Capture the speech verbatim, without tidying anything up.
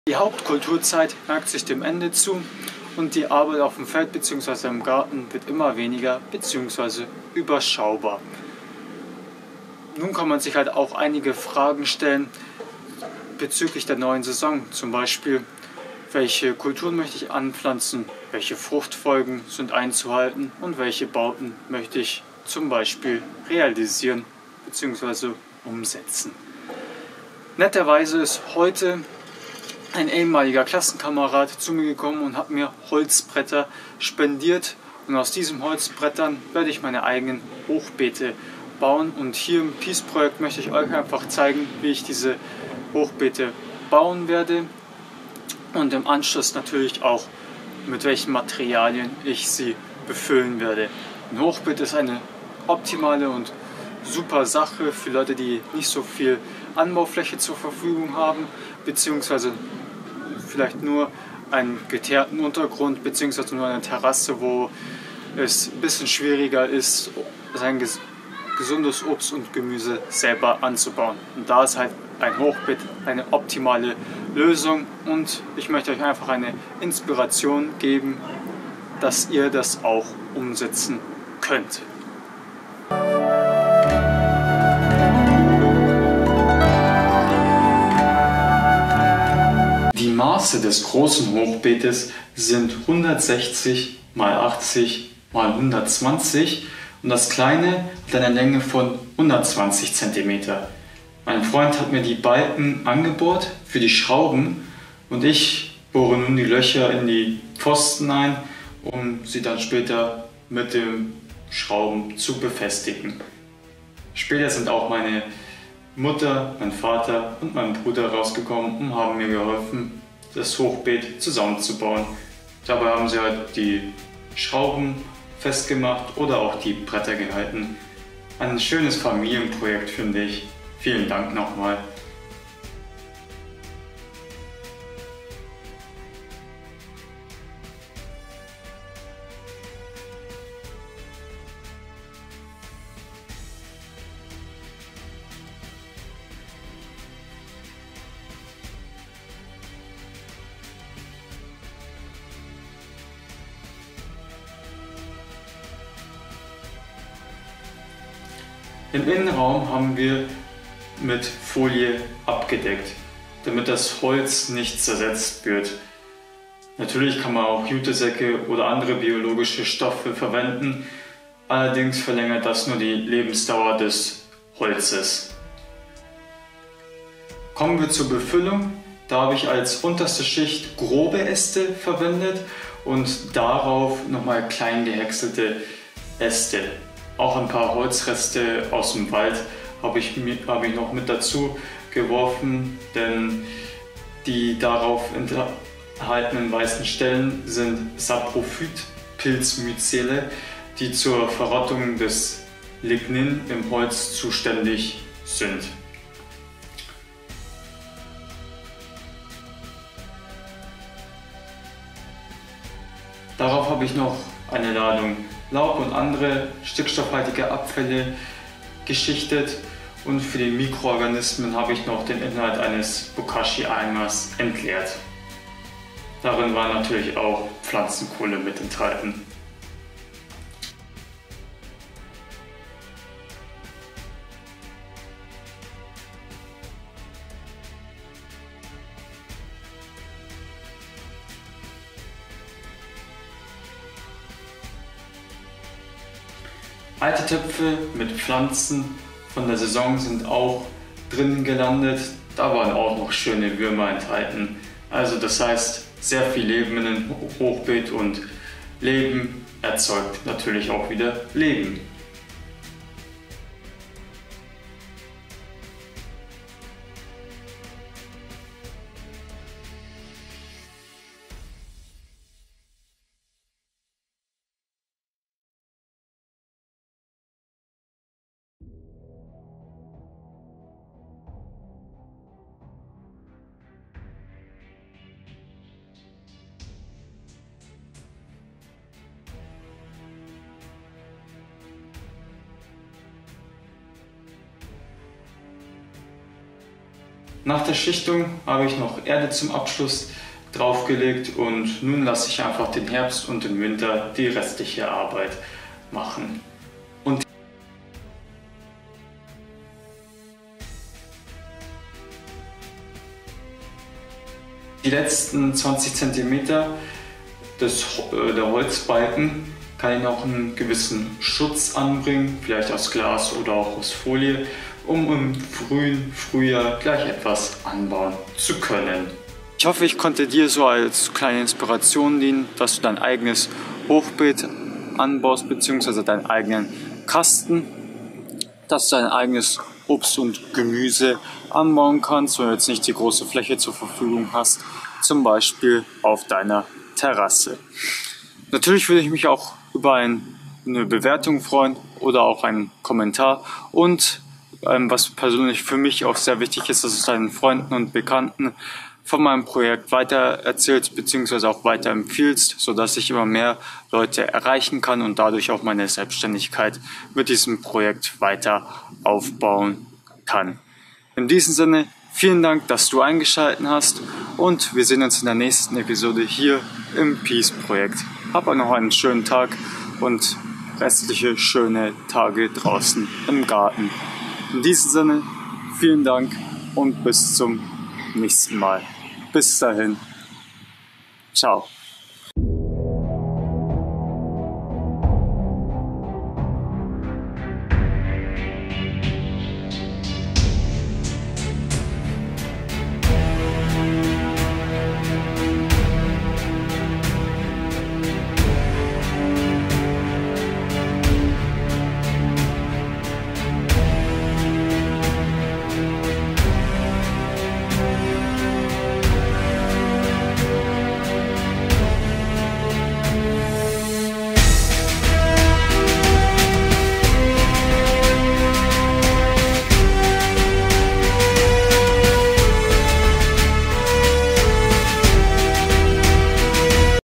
Die Hauptkulturzeit neigt sich dem Ende zu und die Arbeit auf dem Feld bzw. im Garten wird immer weniger bzw. überschaubar. Nun kann man sich halt auch einige Fragen stellen bezüglich der neuen Saison. Zum Beispiel, welche Kulturen möchte ich anpflanzen, welche Fruchtfolgen sind einzuhalten und welche Bauten möchte ich zum Beispiel realisieren bzw. umsetzen. Netterweise ist heute ein ehemaliger Klassenkamerad zu mir gekommen und hat mir Holzbretter spendiert, und aus diesen Holzbrettern werde ich meine eigenen Hochbeete bauen, und hier im Peace-Projekt möchte ich euch einfach zeigen, wie ich diese Hochbeete bauen werde und im Anschluss natürlich auch, mit welchen Materialien ich sie befüllen werde. Ein Hochbeet ist eine optimale und super Sache für Leute, die nicht so viel Anbaufläche zur Verfügung haben, beziehungsweise vielleicht nur einen geteerten Untergrund, beziehungsweise nur eine Terrasse, wo es ein bisschen schwieriger ist, sein ges gesundes Obst und Gemüse selber anzubauen. Und da ist halt ein Hochbeet eine optimale Lösung, und ich möchte euch einfach eine Inspiration geben, dass ihr das auch umsetzen könnt. Die Maße des großen Hochbeetes sind hundertsechzig mal achtzig mal hundertzwanzig und das kleine hat eine Länge von hundertzwanzig Zentimeter. Mein Freund hat mir die Balken angebohrt für die Schrauben und ich bohre nun die Löcher in die Pfosten ein, um sie dann später mit den Schrauben zu befestigen. Später sind auch meine Mutter, mein Vater und mein Bruder rausgekommen und haben mir geholfen, das Hochbeet zusammenzubauen. Dabei haben sie halt die Schrauben festgemacht oder auch die Bretter gehalten. Ein schönes Familienprojekt, finde ich. Vielen Dank nochmal. Im Innenraum haben wir mit Folie abgedeckt, damit das Holz nicht zersetzt wird. Natürlich kann man auch Jutesäcke oder andere biologische Stoffe verwenden, allerdings verlängert das nur die Lebensdauer des Holzes. Kommen wir zur Befüllung. Da habe ich als unterste Schicht grobe Äste verwendet und darauf nochmal klein gehäckselte Äste. Auch ein paar Holzreste aus dem Wald habe ich, habe ich noch mit dazu geworfen, denn die darauf enthaltenen weißen Stellen sind Saprophyt-Pilzmyzele, die zur Verrottung des Lignin im Holz zuständig sind. Darauf habe ich noch eine Ladung Laub und andere stickstoffhaltige Abfälle geschichtet, und für die Mikroorganismen habe ich noch den Inhalt eines Bokashi-Eimers entleert. Darin war natürlich auch Pflanzenkohle mit enthalten. Alte Töpfe mit Pflanzen von der Saison sind auch drin gelandet. Da waren auch noch schöne Würmer enthalten. Also das heißt, sehr viel Leben in einem Hochbeet, und Leben erzeugt natürlich auch wieder Leben. Nach der Schichtung habe ich noch Erde zum Abschluss draufgelegt und nun lasse ich einfach den Herbst und den Winter die restliche Arbeit machen. Und die letzten zwanzig Zentimeter des, äh, der Holzbalken kann ich noch einen gewissen Schutz anbringen, vielleicht aus Glas oder auch aus Folie, um im frühen Frühjahr gleich etwas anbauen zu können. Ich hoffe, ich konnte dir so als kleine Inspiration dienen, dass du dein eigenes Hochbeet anbaust bzw. deinen eigenen Kasten, dass du dein eigenes Obst und Gemüse anbauen kannst, wenn du jetzt nicht die große Fläche zur Verfügung hast, zum Beispiel auf deiner Terrasse. Natürlich würde ich mich auch über ein, eine Bewertung freuen oder auch einen Kommentar und ähm, was persönlich für mich auch sehr wichtig ist, dass du deinen Freunden und Bekannten von meinem Projekt weiter erzählst bzw. auch weiter empfiehlst, sodass ich immer mehr Leute erreichen kann und dadurch auch meine Selbstständigkeit mit diesem Projekt weiter aufbauen kann. In diesem Sinne, vielen Dank, dass du eingeschaltet hast und wir sehen uns in der nächsten Episode hier im Peace Projekt. Hab noch einen schönen Tag und restliche schöne Tage draußen im Garten. In diesem Sinne, vielen Dank und bis zum nächsten Mal. Bis dahin. Ciao.